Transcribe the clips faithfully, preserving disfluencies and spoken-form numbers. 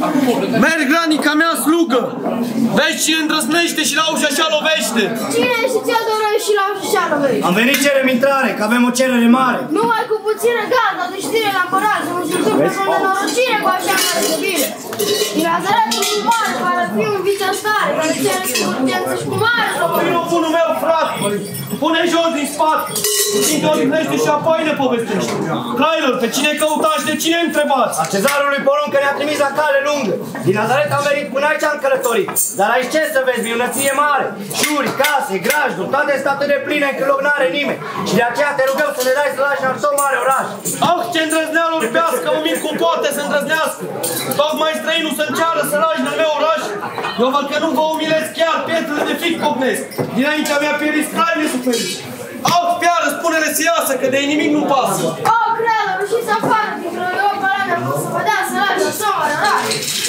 Merg, Ranica mea slugă! Vezi ce îndrăznește și la ușa așa lovește! Cine și ți-a dorit și la ușa așa lovește? Am venit cerem intrare, că avem o cerere mare. Numai cu puțină gata de știre la împărat, să nu se întâmplă vreo nenorocire cu așa mare de bine. Din Nazaretul lui mare, care fi un viță stare, care cere cu urgență și cu mare răbdare. Vino bunul meu, frate! Pune jos din spate! Puțin te odihnește și apoi ne povestește. Frailor, pe cine căutați, de cine întrebați? A cezarului poruncă ne-a trimis la cale lungă. Din Nazaret am venit până aici am călătorit. Dar aici ce să vezi, minunăție mare. Șuri, case, grajduri, toate sunt atât de pline încât loc n-are nimeni. Și de aceea te rugăm să ne dai să lași în tot mare oraș. Ah, ce îndrăzneală urbească, mă mir cum poate să îndrăznească. Tocmai străinul să înceară să lași în meu oraș. Eu văd că nu vă umilesc chiar, pietrele de fric popnesc. Dinaintea mea pieris crai nesuferiți. Ah, fiară, spune-le să iasă, că de nimic nu pasă. Oh, creadă, rușiți afară dintr-o eu părere să vă dea să lași în tot mare oraș.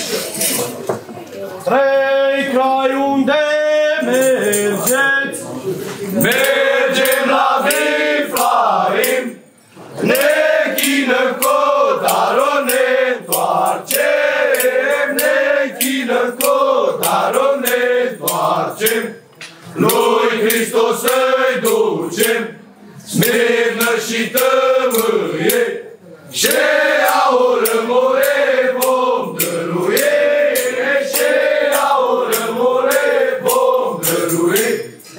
Trei crai unde mergeți? Mergem la Viflaim, ne chină cotaro, ne întoarcem, ne chină cotaro, ne întoarcem, lui Hristos să-i ducem, smirnă și tămâie, și aură more vom dăruie, și aură more vom dăruie.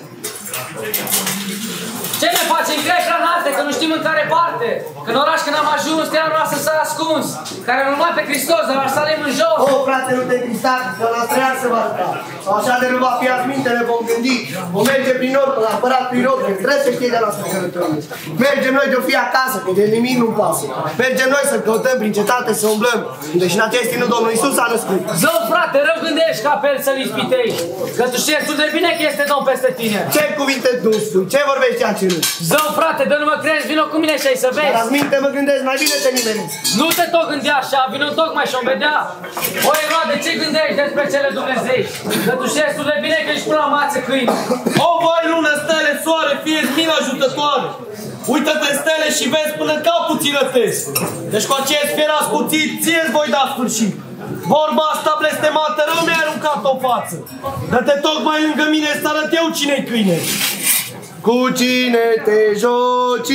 Ce ne facem greci la noapte, că nu știm în care parte? Că în oraș când am ajuns, stela noastră s-a ascuns. Care nu numai pe Hristos, dar ar salim în jos. O, frate, nu te trista, că la treia se va sta. Așa de nu va fi azi minte, ne vom gândi. Vom merge prin nord, la apărat prin nord, că trebuie să știe de la noastră călătorie. Mergem noi de-o fi acasă, că de nimic nu pasă. Mergem noi să căutăm prin cetate, să umblăm. Deci în acest timp Domnul Iisus a născut. Zău, frate, rău gândești ca pe el să-l ispitești. Că tu știi destul de bine că este Domn peste tine. Ce cuvinte nu spui? Ce vorbești ceea ce nu? Zău, frate, de nu mă crezi, vino cu mine și ai să vezi. Dar azi minte mă gândesc, mai bine te nimerezi. Nu te tot gândi așa, vino tocmai și-o vedea. O, Erode, ce gândești despre cele dumnezești? Că tu știi destul de bine că ești până la mață câini. O, voi lună, stele, soare, fie-ți mila ajutătoare. Uită-te stele și vezi până capul ți rătesc. Deci cu acest fier ascuțit, ție-ți voi da sfârșit. Vorba asta blestemată rău mi-a aruncat-o în față. Dă-te tocmai lângă mine să arăt eu cine-i câine. Cu cine te joci,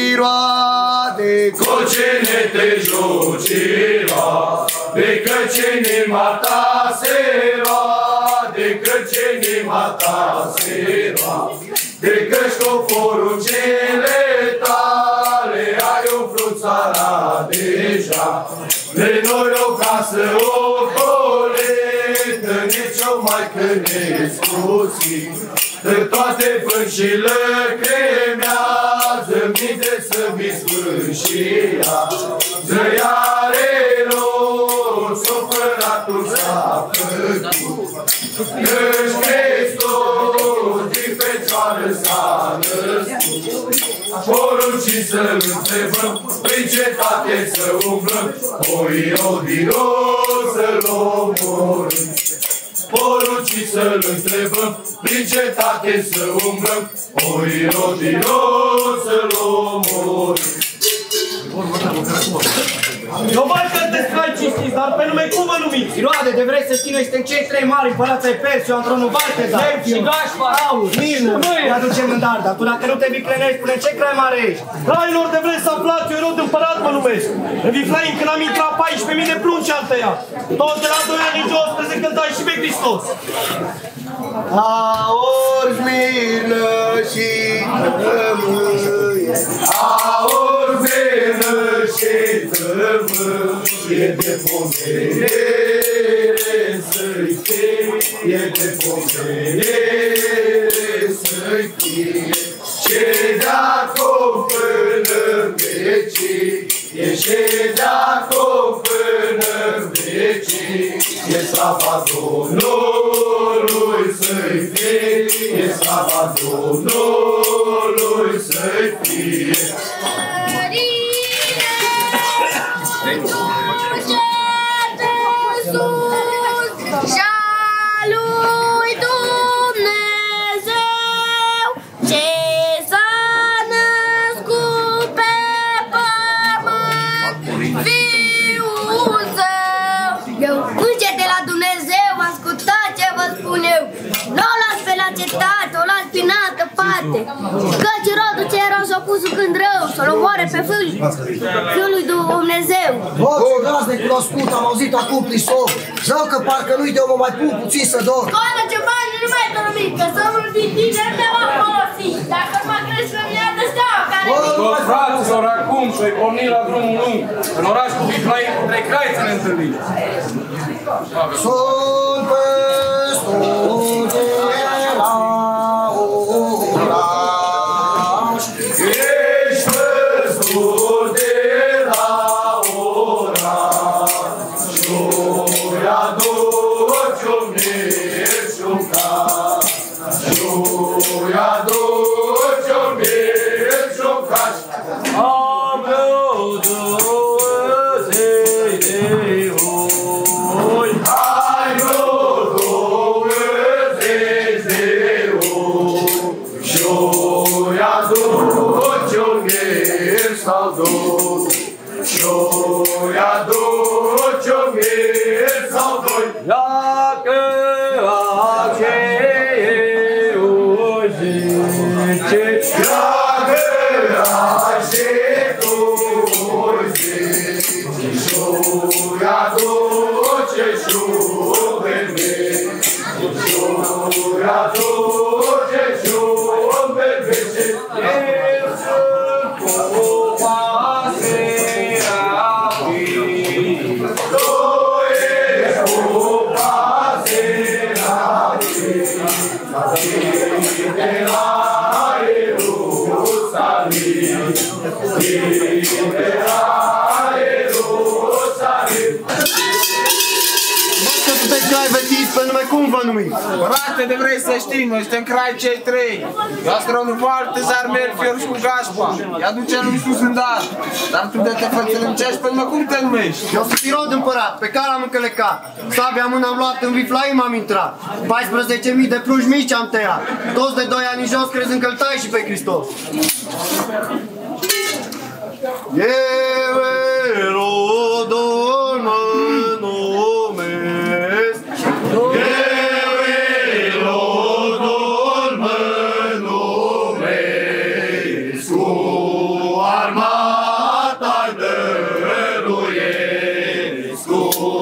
roade? Cu cine te joci, roade? Că inima ta se roade, că inima ta se roade, că-și cu poruncele tale ai umflut țara deja. De noi o casă ocoletă, nici o mai căneți puțin. De toate pânșile cremează, minte să-mi sfârșia. Zăiare lor, sufăratul s-a făcut. Că-și Hristos din Fecioară s-a născut. Poruncii să-L întrebăm, prin cetate să umblăm, o Irodino să-L omorâm. Poruncii să-L întrebăm, prin cetate să umblăm, o Irodino să-L omorâm. Eu văd că te scrai cinstiți, dar pe nume cum vă numiți? Iroade, de vrei să știi, noi suntem cei trei mari împărați ai Persiei, Antronul Valtezar, Lep și Gașpar, Aur, Mirnă, ne aducem în dar, dar tu dacă nu te viclenești, spune ce crai mare ești? Frailor, de vreți să aflați, eu Irod împărat mă numesc. În Viflaim, când am intrat paisprezece mii de plunci al tăia. Toți de la doi ani în jos, să cântai și pe Hristos. Aur, Mirnă și tămâie. Aur, Mirnă și tămâie, de pomere să-i fie, de pomere să-i fie. Ce de-acum până vecii, e ce de-acum până vecii, e slava Domnului să-i fie, e slava Domnului să-i fie. Eu dreptate. Căci rodul ce erau s-a pus când rău, să-l omoare pe fiul, fiul lui Dumnezeu. Voce gazde cunoscut, am auzit acum Hristos. Zău că parcă nu-i de omul mai pun puțin să dor. Coadă ce bani nu mai dormit, că somnul din tine te va folosi. Dacă nu mă crezi pe mine, de steaua care Toți fraților acum să-i porni la drumul lung. În oraș cu Biflai, cu trei cai să ne întâlnim. Sunt păstor de la oraș. Ești păstor de la oraș, și-o aduci-o mergi-o ca, și-o aduci-o mergi-o ca. Am eu douăzeci de oi, ai eu douăzeci de oi, și-o aduci-o mergi sau doi, și-o aduci-o mergi sau doi. Dacă aceea o zice, dacă aceea o zice, și-o aduce și-o bebe, și-o aduce și-o bebe, eu sunt popa Serafim, tu ești popa Serafim, de la Ierusalim, de la Ierusalim. Că sunteți crai vestiți pe nume, cum vă numiți? Frate, de vrei să știi, noi suntem crai cei trei. Gastronul Valtezar, Melchior și cu Gașpa. I-a duce lui Iisus în dar. Dar tu de te fățălâncești pe nume, cum te numești? Eu sunt Irod împărat, pe care am încălecat. Sabia mână am luat, în Viflaim am intrat. paisprezece mii de pluși mici am tăiat. Toți de doi ani jos crezi în căltai și pe Hristos. Eu Erodul mă numesc. Eu Erodul mă numesc, cu armata-i dăruiesc, cu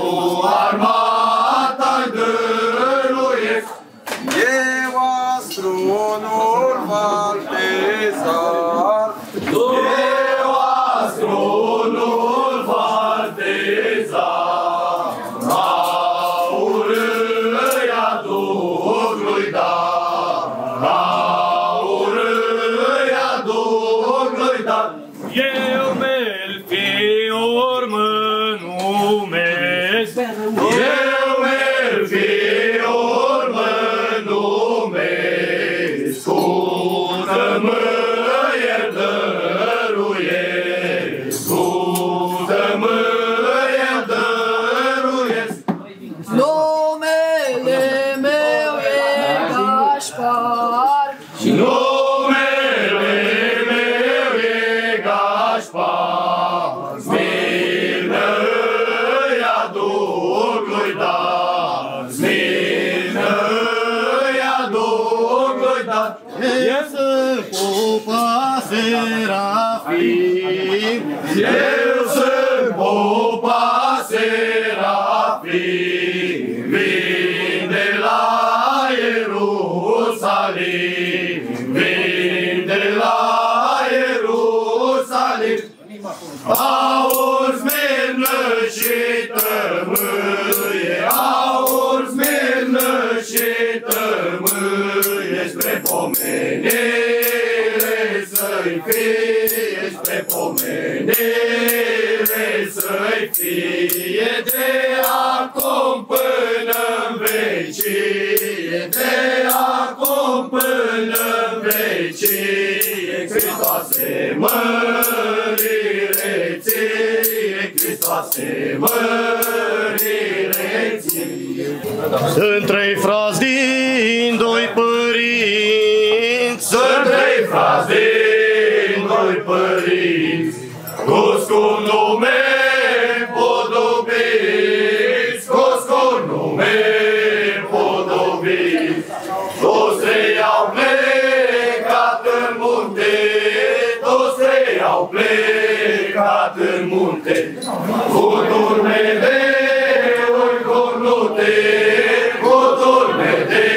armata-i dăruiesc. Eu astronul Valtezar, Eu astronul Valtezar, aur îi aduc lui dar, aur îi aduc lui dar. Eu Melchior mă numesc. Eu Melchior mă numesc, cu tămâie dăruiesc, cu tămâie dăruiesc. numele meu e Gașpar. Și numele meu e Gașpar, smirnă îi aduc lui dar, smirnă îi aduc lui dar. Eu sunt popa Serafim. Eu sunt popa Serafim, vin de la Ierusalim, vin de la Ierusalim. Aur, smirnă și tămâie, aur, smirnă și tămâie, spre pomenire să-i fie, spre pomenire să-i fie, de acum până-n vecie, de acum până-n vecie. Hristoase, mărire ție, Hristoase, mărire ție. Sunt trei frați din doi părinți. Sunt trei frați din doi părinți, toți cu nume podobiți, toți cu nume podobiți. Toți trei au plecat au plecat în munte, cu turme de oi cornute, cu turme de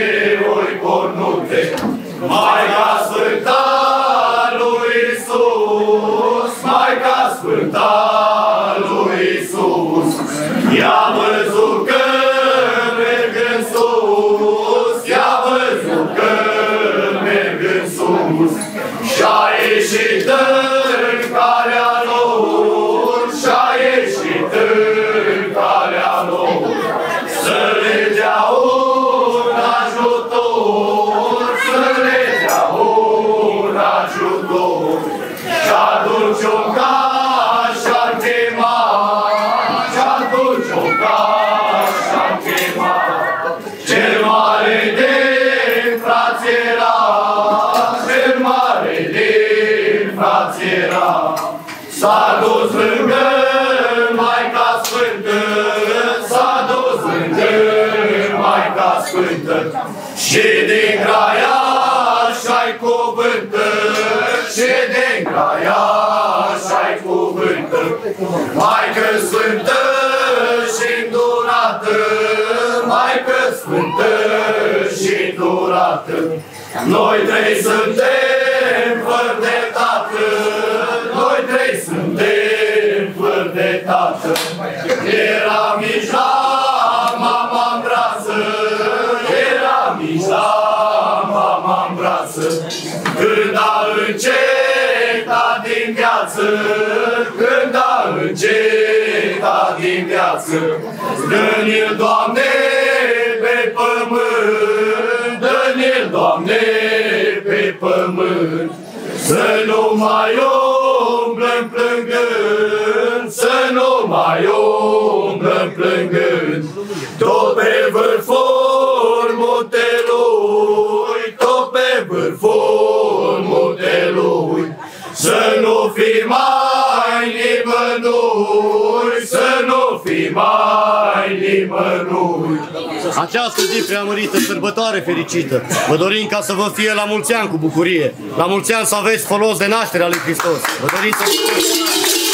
oi cornute. Maica Sfânta lui Iisus, Maica Sfânta lui Iisus, i-a văzut că merg în sus, i-a văzut că merg în sus, și-a ieșit în calea lor, și-a ieșit în calea lor, să le dea un ajutor, să le dea un ajutor, și atunci o și-a chemat, și atunci o și-a chemat, cel mare de frați era, cel mare de frați era, s-a dus lângă Maica Sfântă, s-a dus lângă Maica Sfântă, și din graia și-ai cuvântă, și din graia și-ai cuvântă, Maică Sfântă și îndurată, Maică Sfântă și îndurată, noi trei suntem fără de tată, noi trei suntem fără de tată, era mișa mama-n brață, era mișa mama-n brață, când a încetat din viață, când a încetat din viață, dă-ne-l, Doamne, pe pământ, dă-ne-l, Doamne, pe pământ, să nu mai umblăm plângând, să nu mai umblăm plângând, tot pe vârful muntelui, tot pe vârful muntelui, să nu fii mai nimănui, să nu fii mai nimănui. Această zi preamărită, sărbătoare fericită, vă dorim ca să vă fie la mulți ani cu bucurie, la mulți ani să aveți folos de nașterea lui Hristos. Vă dorim să...